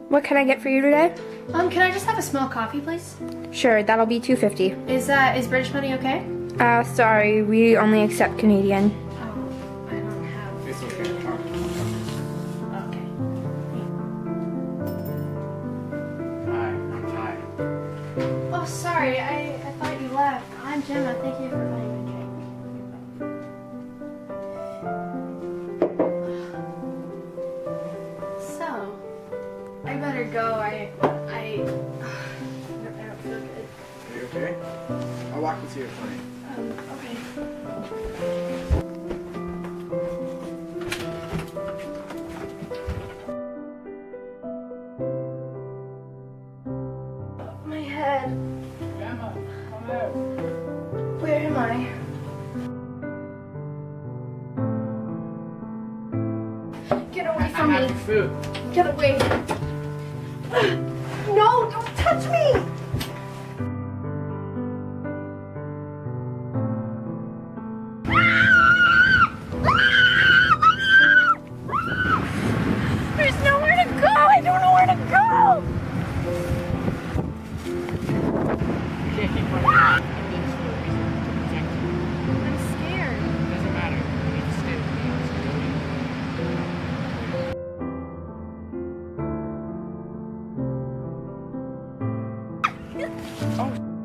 What can I get for you today? Can I just have a small coffee, please? Sure, that'll be $2.50. Is British money okay? Sorry, we only accept Canadian. Oh, I don't have. It's okay. Okay. Hi, I'm Ty. Oh, sorry. I thought you left. I'm Gemma. Thank you for buying my drink. So, I better go. I don't feel good. Are you okay? I'll walk you to your plane. Okay. My head. Emma, come out. Where am I? Get away from I'm me. having food. Get away. No, don't touch me. There's nowhere to go. I don't know where to go. You can't keep running around. I'm in this for a reason. To protect you. I'm scared. It doesn't matter. You need to stay with me. It's really... Oh.